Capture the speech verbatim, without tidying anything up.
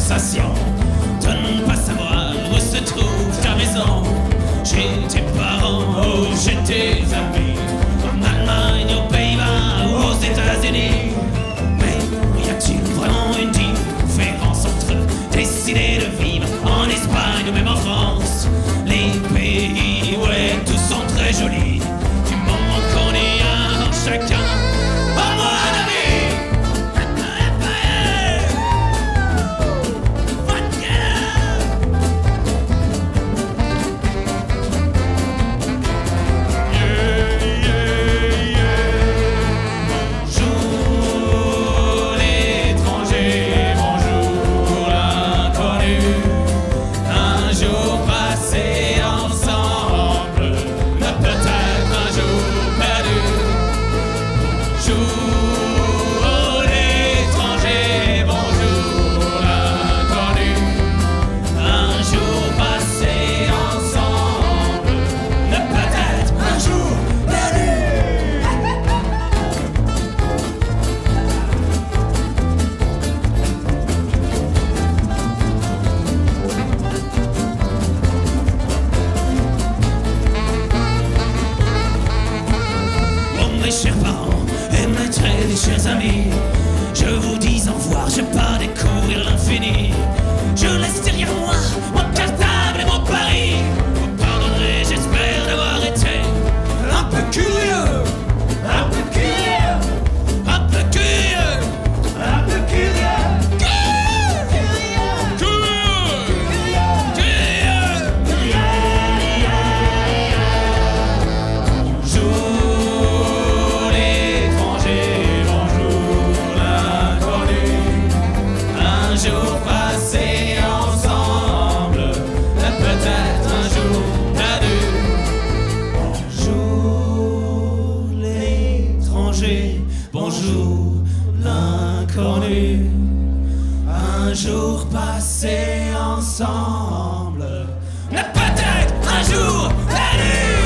sensation de ne pas savoir où se trouve ta maison. J'ai tes parents, oh j'ai tes amis, en Allemagne, aux Pays-Bas ou aux États-Unis. Mais y a-t-il vraiment une différence entre décider de vivre en Espagne ou même en France? Les pays, ouais, tous sont très jolis, du moment qu'on est un dans chacun. Oh mon ami! Chers amis, je vous dis au revoir, je pars découvrir l'infini. Je laisse derrière moi mon cartable et mon pari. Vous pardonnerez, j'espère d'avoir été un peu curieux, un peu curieux, un peu curieux, un peu curieux, curieux, curieux, curieux, curieux. Bonjour l'étranger. Un jour passé ensemble, peut-être un jour perdu. Bonjour l'étranger, bonjour l'inconnu. Un jour passé ensemble, peut-être un jour perdu.